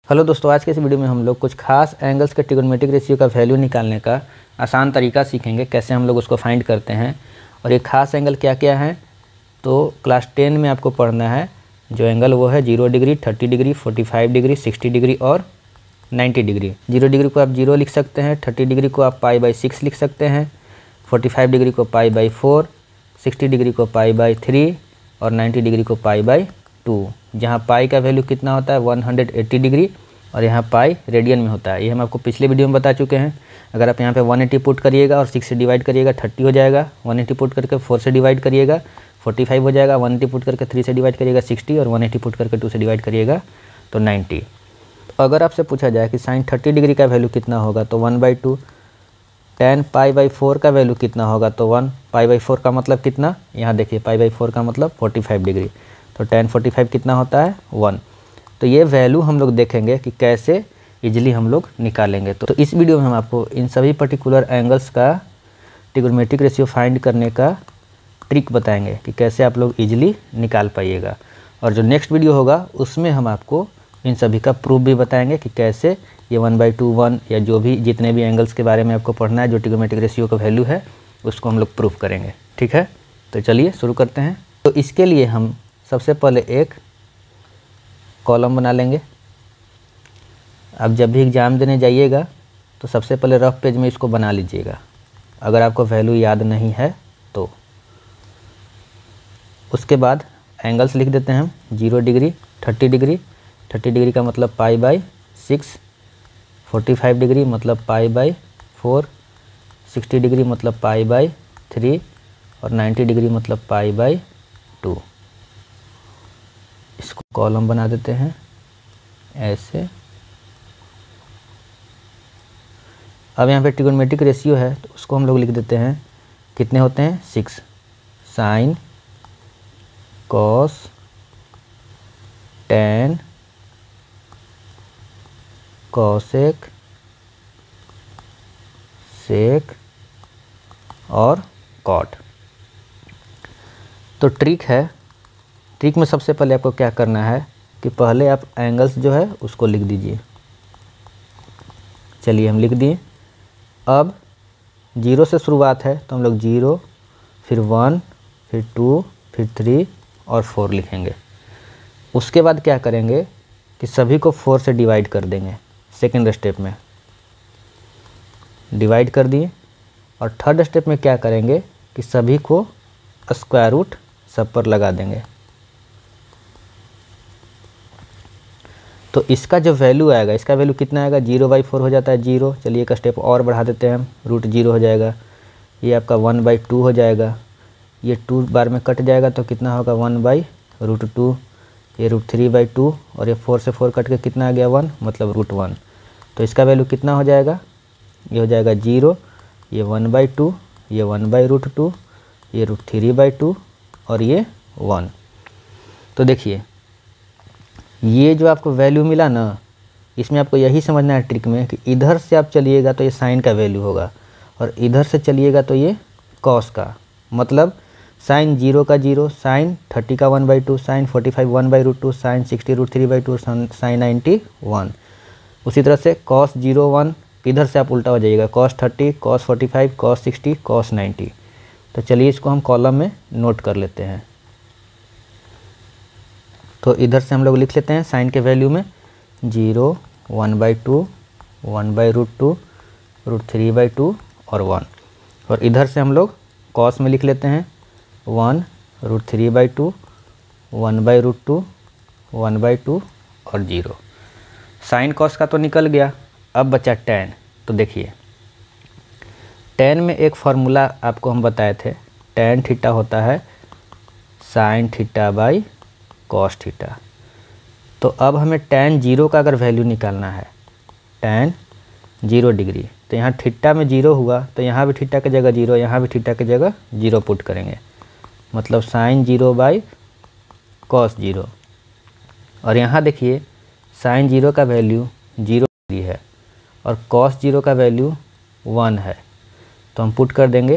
Hello दोस्तों, आज के इस वीडियो में हम लोग कुछ खास एंगल्स के ट्रिग्नोमेट्रिक रेशियो का वैल्यू निकालने का आसान तरीका सीखेंगे, कैसे हम लोग उसको फाइंड करते हैं। और ये खास एंगल क्या क्या है तो क्लास 10 में आपको पढ़ना है। जो एंगल वो है 0 डिग्री, 30 डिग्री, 45 डिग्री, 60 डिग्री और 90 डिग्री। 0 डिग्री को आप 0 लिख सकते हैं, 30 डिग्री को आप π/6 लिख सकते हैं, 45 डिग्री को π/4, 60 डिग्री को π/3 और 90 डिग्री को π/2। जहाँ पाई का वैल्यू कितना होता है 180 डिग्री और यहाँ पाई रेडियन में होता है। ये हम आपको पिछले वीडियो में बता चुके हैं। अगर आप यहाँ पे 180 पुट करिएगा और 6 से डिवाइड करिएगा 30 हो जाएगा, 180 पुट करके 4 से डिवाइड करिएगा 45 हो जाएगा, 180 पुट करके 3 से डिवाइड करिएगा 60 और 180 पुट करके 2 से डिवाइड करिएगा तो 90। तो अगर आपसे पूछा जाए कि sin 30 डिग्री का वैल्यू कितना होगा तो 1/2, tan π/4 का वैल्यू कितना होगा तो 1, π/4 का मतलब कितना, यहाँ देखिए π/4 का मतलब 45 डिग्री, तो tan 45 कितना होता है 1। तो ये वैल्यू हम लोग देखेंगे कि कैसे इजीली हम लोग निकालेंगे। तो इस वीडियो में हम आपको इन सभी पर्टिकुलर एंगल्स का ट्रिग्नोमेट्रिक रेशियो फाइंड करने का ट्रिक बताएंगे कि कैसे आप लोग इजीली निकाल पाइएगा। और जो नेक्स्ट वीडियो होगा उसमें हम आपको इन सभी का प्रूफ भी बताएंगे कि कैसे ये 1/2, 1 या जो भी जितने भी एंगल्स के बारे में आपको पढ़ना है, जो ट्रिग्नोमेट्रिक रेशियो का वैल्यू है उसको हम लोग प्रूफ करेंगे। ठीक है, तो चलिए शुरू करते हैं। तो इसके लिए हम सबसे पहले एक कॉलम बना लेंगे। आप जब भी एग्ज़ाम देने जाइएगा तो सबसे पहले रफ पेज में इसको बना लीजिएगा, अगर आपको वैल्यू याद नहीं है तो। उसके बाद एंगल्स लिख देते हैं हम 0 डिग्री, 30 डिग्री, 30 डिग्री का मतलब π/6, 45 डिग्री मतलब π/4, 60 डिग्री मतलब π/3 और 90 डिग्री मतलब π/2। इसको कॉलम बना देते हैं ऐसे। अब यहाँ पे ट्रिग्नोमेट्रिक रेशियो है तो उसको हम लोग लिख देते हैं, कितने होते हैं 6, sine cos tan cosec sec और कॉट। तो ट्रिक में सबसे पहले आपको क्या करना है कि पहले आप एंगल्स जो है उसको लिख दीजिए। चलिए हम लिख दिए। अब 0 से शुरुआत है तो हम लोग 0, फिर 1, फिर 2, फिर 3 और 4 लिखेंगे। उसके बाद क्या करेंगे कि सभी को 4 से डिवाइड कर देंगे। सेकेंड स्टेप में डिवाइड कर दिए और थर्ड स्टेप में क्या करेंगे कि सभी को स्क्वायर रूट सब पर लगा देंगे। तो इसका जो वैल्यू आएगा, इसका वैल्यू कितना आएगा 0/4 हो जाता है 0। चलिए एक स्टेप और बढ़ा देते हैं हम, √0 हो जाएगा। ये आपका 1/2 हो जाएगा, ये 2 बार में कट जाएगा तो कितना होगा 1/√2। ये √3/2 और ये 4 से 4 कट के कितना आ गया 1 मतलब √1। तो इसका वैल्यू कितना हो जाएगा, ये हो जाएगा 0, ये 1/2, ये 1/√2, ये √3/2 और ये 1। तो देखिए ये जो आपको वैल्यू मिला ना, इसमें आपको यही समझना है ट्रिक में कि इधर से आप चलिएगा तो ये साइन का वैल्यू होगा और इधर से चलिएगा तो ये कॉस का। मतलब साइन 0 का 0, साइन 30 का 1/2, साइन 45 1/√2, साइन 60 √3/2, साइन 90 1। उसी तरह से कॉस 0 1 इधर से आप उल्टा हो जाइएगा, कॉस 30, कॉस 45, कॉस 60, कॉस 90। तो चलिए इसको हम कॉलम में नोट कर लेते हैं। तो इधर से हम लोग लिख लेते हैं साइन के वैल्यू में 0, 1/2, 1/√2, √3/2 और 1। और इधर से हम लोग कॉस में लिख लेते हैं 1, √3/2, 1/√2, 1/2 और 0। साइन कॉस का तो निकल गया। अब बचा टैन। तो देखिए टैन में एक फार्मूला आपको हम बताए थे, टैन थीटा होता है साइन थीटा/कॉस थीटा। तो अब हमें टैन 0 का अगर वैल्यू निकालना है, टैन 0 डिग्री, तो यहाँ थीटा में 0 हुआ तो यहाँ भी थीटा की जगह 0, यहाँ भी थीटा की जगह 0 पुट करेंगे, मतलब साइन 0/कॉस 0। और यहाँ देखिए साइन 0 का वैल्यू 0 डिग्री है और कॉस 0 का वैल्यू 1 है, तो हम पुट कर देंगे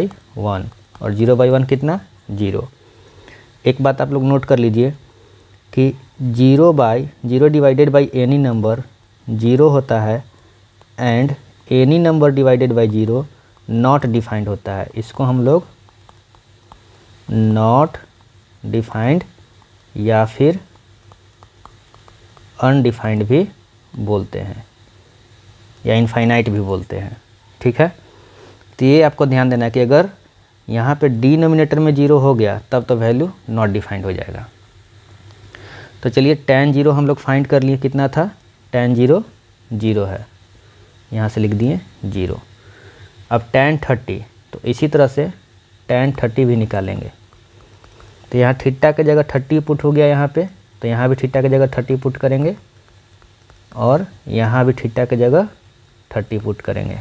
0/1 और 0/1 कितना 0। एक बात आप लोग नोट कर लीजिए कि 0 डिवाइडेड बाई एनी नंबर 0 होता है and any number divided by 0 not defined होता है। इसको हम लोग नॉट डिफाइंड या फिर अनडिफाइंड भी बोलते हैं या इनफाइनाइट भी बोलते हैं। ठीक है, तो ये आपको ध्यान देना है कि अगर यहाँ पे डिनोमिनेटर में 0 हो गया तब तो वैल्यू नॉट डिफाइंड हो जाएगा। तो चलिए tan 0 हम लोग फाइंड कर लिए, कितना था, tan 0 0 है, यहाँ से लिख दिए 0। अब tan 30, तो इसी तरह से tan 30 भी निकालेंगे। तो यहाँ थीटा की जगह 30 पुट हो गया यहाँ पे, तो यहाँ भी थीटा की जगह 30 पुट करेंगे और यहाँ भी थीटा की जगह 30 पुट करेंगे।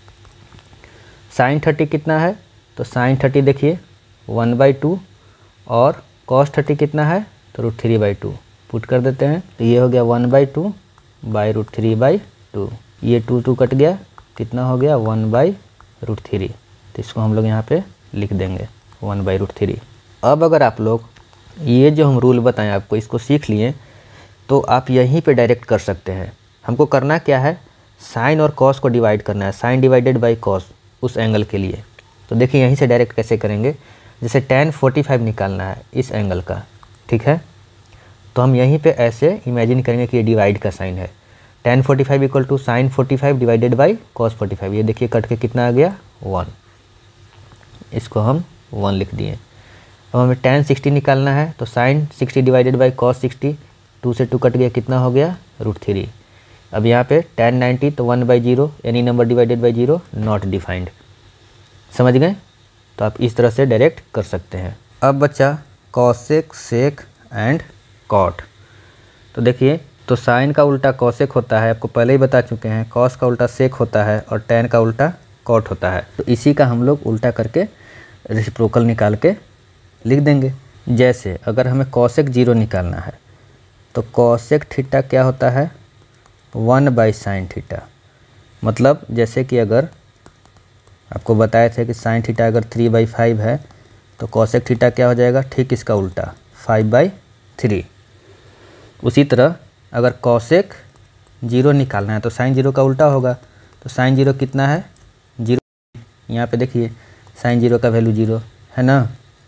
sin 30 कितना है, तो sin 30 देखिए 1/2 और cos 30 कितना है, तो √3/2 पुट कर देते हैं। तो ये हो गया 1/2 बाई √3/2, ये 2 कट गया, कितना हो गया 1/√3। तो इसको हम लोग यहाँ पे लिख देंगे 1/√3। अब अगर आप लोग ये जो हम रूल बताएं आपको इसको सीख लिए तो आप यहीं पे डायरेक्ट कर सकते हैं। हमको करना क्या है, साइन और कॉस को डिवाइड करना है, साइन डिवाइडेड बाई कॉस उस एंगल के लिए। तो देखिए यहीं से डायरेक्ट कैसे करेंगे, जैसे tan 45 निकालना है इस एंगल का, ठीक है, तो हम यहीं पे ऐसे इमेजिन करेंगे कि ये डिवाइड का साइन है। tan 45 equal to sine 45 divided by cos 45, ये देखिए कट के कितना आ गया 1, इसको हम 1 लिख दिए। अब हमें tan 60 निकालना है, तो साइन 60 डिवाइडेड बाई कॉस 60, 2 से 2 कट गया, कितना हो गया √3। अब यहाँ पे tan 90 तो 1/0, any number divided by 0 not defined. समझ गए, तो आप इस तरह से डायरेक्ट कर सकते हैं। अब बच्चा कॉसेक, सेक एंड कॉट। तो देखिए, तो साइन का उल्टा कॉसेक होता है, आपको पहले ही बता चुके हैं, कॉस का उल्टा सेक होता है और tan का उल्टा कॉट होता है। तो इसी का हम लोग उल्टा करके रेसिप्रोकल निकाल के लिख देंगे। जैसे अगर हमें कॉसेक 0 निकालना है तो कॉसेक थीटा क्या होता है 1/sin थीटा। मतलब जैसे कि अगर आपको बताए थे कि sin थीटा अगर 3/5 है तो कॉसेक थीटा क्या हो जाएगा, ठीक इसका उल्टा 5/3। उसी तरह अगर कॉसेक 0 निकालना है तो sin 0 का उल्टा होगा, तो sin 0 कितना है 0। यहाँ पे देखिए sin 0 का वैल्यू 0 है ना,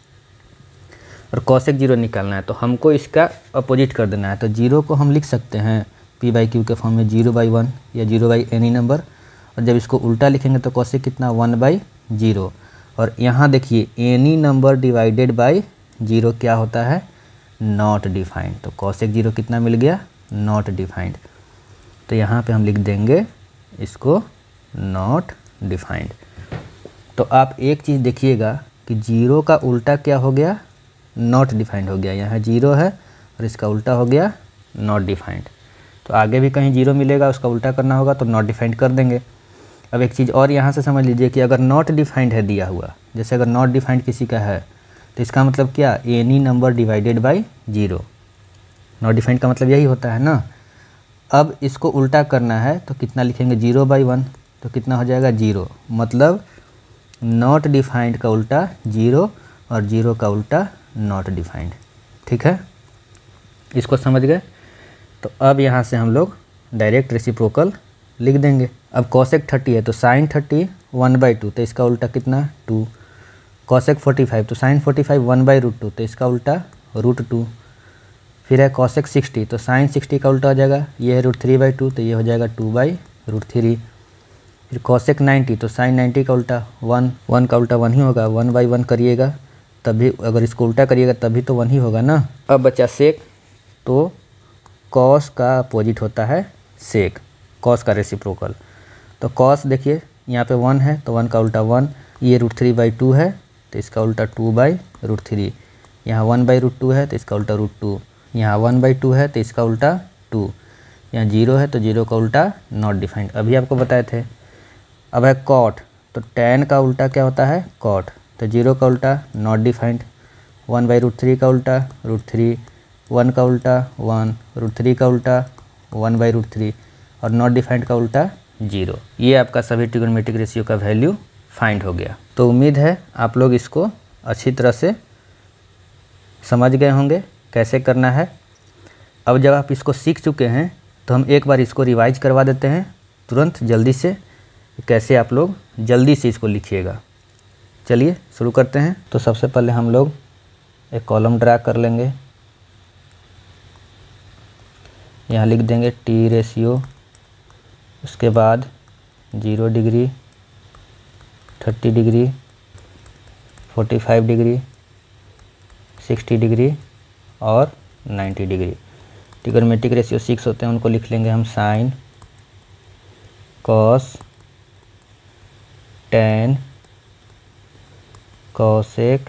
और कॉसेक 0 निकालना है तो हमको इसका अपोजिट कर देना है। तो 0 को हम लिख सकते हैं p/q के फॉर्म में 0/1 या 0 एनी नंबर, और जब इसको उल्टा लिखेंगे तो कॉसेक कितना 1/0। और यहाँ देखिए एनी नंबर डिवाइडेड बाई 0 क्या होता है नॉट डिफाइंड। तो कॉसेक 0 कितना मिल गया नॉट डिफाइंड। तो यहाँ पे हम लिख देंगे इसको नॉट डिफाइंड। तो आप एक चीज़ देखिएगा कि 0 का उल्टा क्या हो गया नॉट डिफाइंड हो गया। यहाँ 0 है और इसका उल्टा हो गया नॉट डिफाइंड। तो आगे भी कहीं 0 मिलेगा उसका उल्टा करना होगा तो नॉट डिफाइंड कर देंगे। अब एक चीज़ और यहाँ से समझ लीजिए कि अगर नॉट डिफाइंड है दिया हुआ, जैसे अगर नॉट डिफाइंड किसी का है तो इसका मतलब क्या any number divided by 0। Not defined का मतलब यही होता है ना। अब इसको उल्टा करना है तो कितना लिखेंगे 0/1, तो कितना हो जाएगा 0। मतलब नॉट डिफाइंड का उल्टा 0 और 0 का उल्टा नॉट डिफाइंड। ठीक है, इसको समझ गए। तो अब यहाँ से हम लोग डायरेक्ट रेसिप्रोकल लिख देंगे। अब कॉसेक 30 है तो साइन 30 1/2, तो इसका उल्टा कितना 2। कॉसेक 45 तो साइन 45 1/√2, तो इसका उल्टा √2। फिर है कॉसेक 60 तो साइन 60 का उल्टा हो जाएगा, ये है √3/2, तो ये हो जाएगा 2/√3। फिर कॉसेक 90 तो साइन 90 का उल्टा 1 का उल्टा 1 ही होगा, 1/1 करिएगा तभी, अगर इसको उल्टा करिएगा तभी तो 1 ही होगा ना। अब बचा सेक, तो कॉस का अपोजिट होता है सेक, कॉस का रेसिप्रोकल। तो कॉस देखिए यहाँ पे 1 है तो 1 का उल्टा 1, ये √3/2 है तो इसका उल्टा 2/√3। यहाँ 1/√2 है तो इसका उल्टा √2, यहाँ 1/2 है तो इसका उल्टा 2, यहाँ 0 है तो 0 का उल्टा नॉट डिफाइंड, अभी आपको बताए थे। अब है कॉट, तो tan का उल्टा क्या होता है कॉट, तो 0 का उल्टा नॉट डिफाइंड, 1/√3 का उल्टा √3, 1 का उल्टा 1, √3 का उल्टा 1/√3 और नॉट डिफाइंड का उल्टा 0। ये आपका सभी ट्रिगोनोमेट्रिक रेशियो का वैल्यू फाइंड हो गया। तो उम्मीद है आप लोग इसको अच्छी तरह से समझ गए होंगे कैसे करना है। अब जब आप इसको सीख चुके हैं तो हम एक बार इसको रिवाइज करवा देते हैं तुरंत जल्दी से, कैसे आप लोग जल्दी से इसको लिखिएगा। चलिए शुरू करते हैं। तो सबसे पहले हम लोग एक कॉलम ड्रा कर लेंगे। यहाँ लिख देंगे टी रेशियो, उसके बाद 0 डिग्री, 30 डिग्री, 45 डिग्री, 60 डिग्री और 90 डिग्री। ट्रिग्नोमेट्रिक रेशियो 6 होते हैं, उनको लिख लेंगे हम sine, cos, tan, cosec,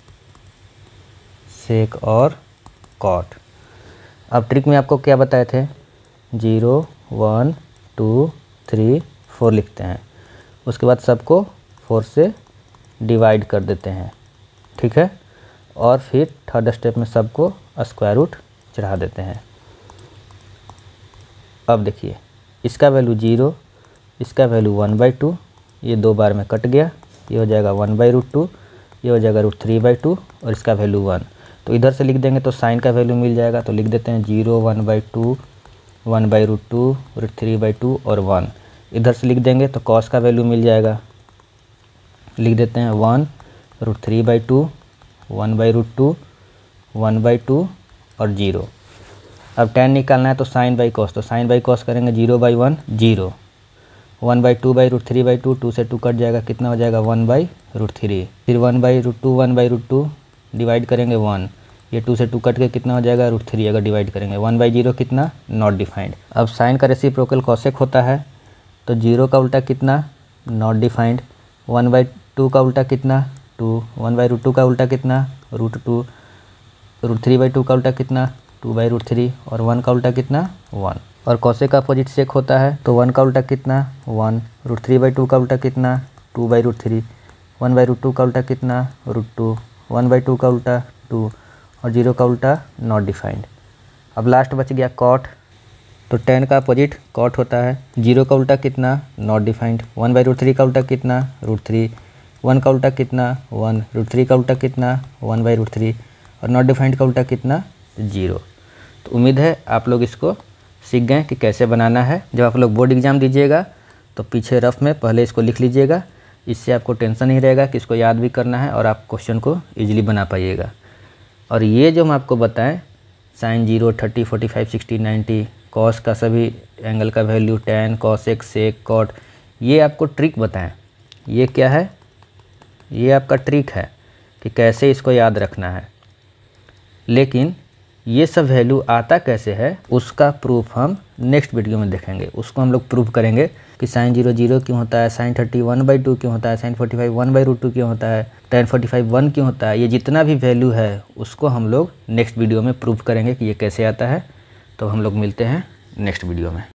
sec और कॉट। अब ट्रिक में आपको क्या बताए थे, 0, 1, 2, 3, 4 लिखते हैं, उसके बाद सबको 4 से डिवाइड कर देते हैं, ठीक है। और फिर थर्ड स्टेप में सबको स्क्वायर रूट चढ़ा देते हैं। अब देखिए इसका वैल्यू 0, इसका वैल्यू 1/2, ये 2 बार में कट गया, ये हो जाएगा 1/√2, ये हो जाएगा √3/2 और इसका वैल्यू 1। तो इधर से लिख देंगे तो साइन का वैल्यू मिल जाएगा, तो लिख देते हैं 0, 1/2, 1/√2, √3/2 और 1। इधर से लिख देंगे तो कॉस का वैल्यू मिल जाएगा, लिख देते हैं 1, √3/2, 1/√2, 1/2 और 0। अब tan निकालना है तो साइन बाई कॉस, तो साइन बाई कॉस करेंगे 0/1 0, 1/2/√3/2, 2 से 2 कट जाएगा, कितना हो जाएगा 1/√3, फिर 1/√2, 1/√2 डिवाइड करेंगे 1, ये 2 से 2 कट के कितना हो जाएगा √3, अगर डिवाइड करेंगे 1/0 कितना नॉट डिफाइंड। अब साइन का रेसिप्रोकल कॉसेक होता है, तो 0 का उल्टा कितना नॉट डिफाइंड, 1/2 का उल्टा कितना 2, 1/√2 का उल्टा कितना √2, √3/2 का उल्टा कितना 2/√3 और 1 का उल्टा कितना 1। और कॉसेक का अपोजिट सेक होता है, तो 1 का उल्टा कितना 1, √3/2 का उल्टा कितना 2/√3, 1/√2 का उल्टा कितना √2, 1/2 का उल्टा 2 और 0 का उल्टा नॉट डिफाइंड। अब लास्ट बच गया कॉट, तो tan का अपोजिट कॉट होता है, 0 का उल्टा कितना नॉट डिफाइंड, 1/√3 का उल्टा कितना √3, 1 का उल्टा कितना 1, √3 का उल्टा कितना 1/√3 और नॉट डिफाइंड का उल्टा कितना 0। तो उम्मीद है आप लोग इसको सीख गए कि कैसे बनाना है। जब आप लोग बोर्ड एग्ज़ाम दीजिएगा तो पीछे रफ में पहले इसको लिख लीजिएगा, इससे आपको टेंशन नहीं रहेगा कि इसको याद भी करना है और आप क्वेश्चन को ईजिली बना पाइएगा। और ये जो हम आपको बताएं साइन 0, 30, 45, 60, 90, कॉस का सभी एंगल का value, tan, cosec, sec, cot, ये आपको ट्रिक बताएं। ये क्या है, ये आपका ट्रिक है कि कैसे इसको याद रखना है। लेकिन ये सब वैल्यू आता कैसे है उसका प्रूफ हम नेक्स्ट वीडियो में देखेंगे। उसको हम लोग प्रूफ करेंगे कि साइन 0 0 क्यों होता है, साइन 30 1/2 क्यों होता है, साइन 45 1/√2 क्यों होता है, tan 45 1 क्यों होता है। ये जितना भी वैल्यू है उसको हम लोग नेक्स्ट वीडियो में प्रूफ करेंगे कि ये कैसे आता है। तो हम लोग मिलते हैं नेक्स्ट वीडियो में।